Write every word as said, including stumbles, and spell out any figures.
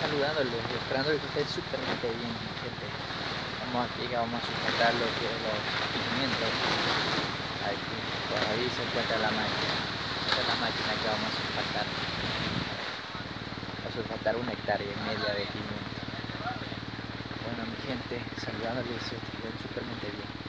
saludándoles, esperando que estén súper bien, gente. Vamos aquí, que vamos a sujetar lo que los pigmentos. Aquí, por ahí se encuentra la máquina. Esta es la máquina que vamos a sulfatar. A sulfatar una hectárea y media de pimiento. Bueno, mi gente, saludándoles, estén súper bien.